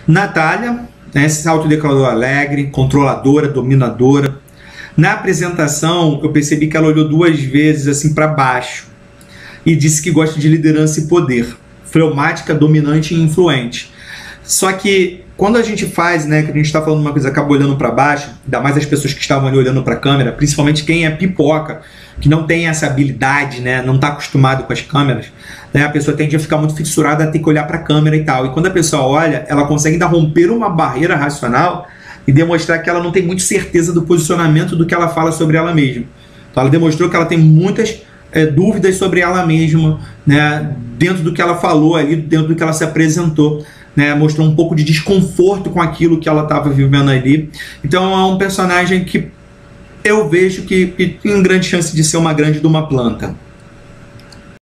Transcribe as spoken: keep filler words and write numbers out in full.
Natália, né, se autodeclarou alegre, controladora, dominadora. Na apresentação, eu percebi que ela olhou duas vezes assim para baixo e disse que gosta de liderança e poder, fleumática, dominante e influente. Só que quando a gente faz, né, que a gente está falando uma coisa, acaba olhando para baixo, ainda mais as pessoas que estavam ali olhando para a câmera, principalmente quem é pipoca, que não tem essa habilidade, né, não está acostumado com as câmeras, né, a pessoa tende a ficar muito fissurada a ter que olhar para a câmera e tal. E quando a pessoa olha, ela consegue ainda romper uma barreira racional e demonstrar que ela não tem muito certeza do posicionamento do que ela fala sobre ela mesma. Então ela demonstrou que ela tem muitas é, dúvidas sobre ela mesma, né, dentro do que ela falou ali, dentro do que ela se apresentou. Né, mostrou um pouco de desconforto com aquilo que ela estava vivendo ali. Então é um personagem que eu vejo que, que tem grande chance de ser uma grande de uma planta.